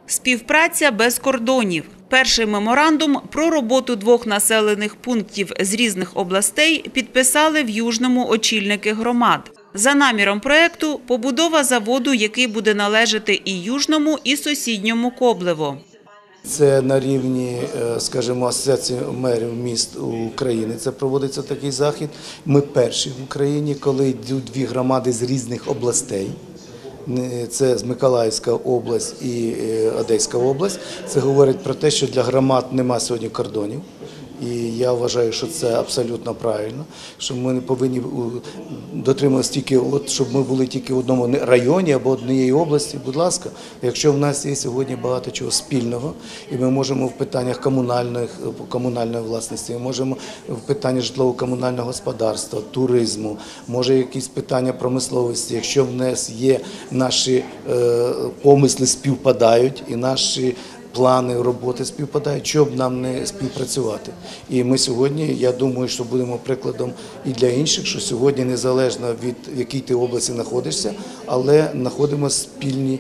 Співпраця без кордонів. Перший меморандум про роботу двох населених пунктів з різних областей підписали в Южному очільники громад. За наміром проєкту – побудова заводу, який буде належати і Южному, і сусідньому Коблево. Це на рівні, скажімо, Асоціації мерів міст України. Це проводиться такий захід. Ми перші в Україні, коли йдуть дві громади з різних областей. Це Миколаївська область і Одеська область. Це говорить про те, що для громад немає сьогодні кордонів. І я вважаю, що це абсолютно правильно, що ми не повинні дотримуватися тільки, щоб ми були тільки в одному районі або однієї області. Будь ласка, якщо в нас є сьогодні багато чого спільного, і ми можемо в питаннях комунальної власності, ми можемо в питаннях житлово-комунального господарства, туризму, може якісь питання промисловості, якщо в нас є наші помисли співпадають і наші плани роботи співпадають, щоб нам не співпрацювати. І ми сьогодні, я думаю, що будемо прикладом і для інших, що сьогодні незалежно від в якій ти області знаходишся, але знаходимо спільні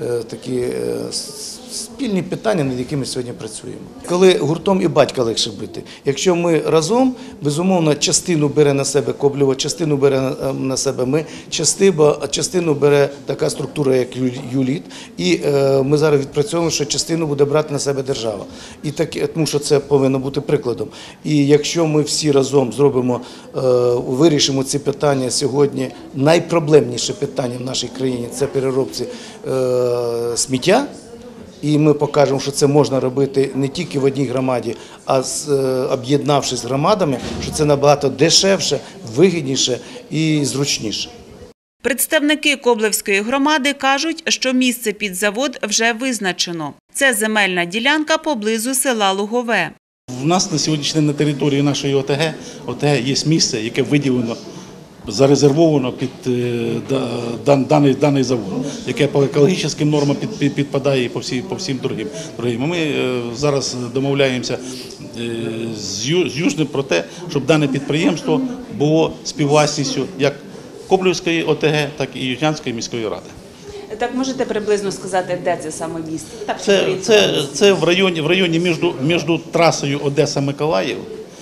спільні питання, над якими сьогодні працюємо. Коли гуртом і батька легше бити. Якщо ми разом, безумовно, частину бере на себе Коблево, частину бере на себе ми, частину бере така структура, як ЮЛІТ, і ми зараз відпрацьовуємо, що частину буде брати на себе держава. І так, тому що це повинно бути прикладом. І якщо ми всі разом зробимо, вирішимо ці питання сьогодні, найпроблемніше питання в нашій країні – це переробці сміття, і ми покажемо, що це можна робити не тільки в одній громаді, а об'єднавшись з громадами, що це набагато дешевше, вигідніше і зручніше. Представники Коблевської громади кажуть, що місце під завод вже визначено. Це земельна ділянка поблизу села Лугове. У нас на сьогоднішній на території нашої ОТГ є місце, яке виділено, зарезервовано під даний завод, яке по екологічним нормам підпадає і по всім другим. Ми зараз домовляємося з Южним про те, щоб дане підприємство було співвласністю як Коблевської ОТГ, так і Южнянської міської ради. Так можете приблизно сказати, де це саме місце? Це в районі між трасою Одеса-Миколаїв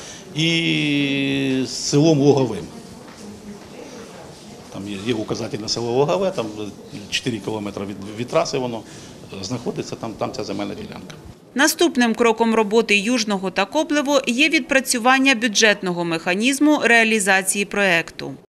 і селом Луговим. Там є указатель на село Лугове, там 4 кілометри від траси воно знаходиться, там ця земельна ділянка. Наступним кроком роботи Южного та Коблево є відпрацювання бюджетного механізму реалізації проєкту.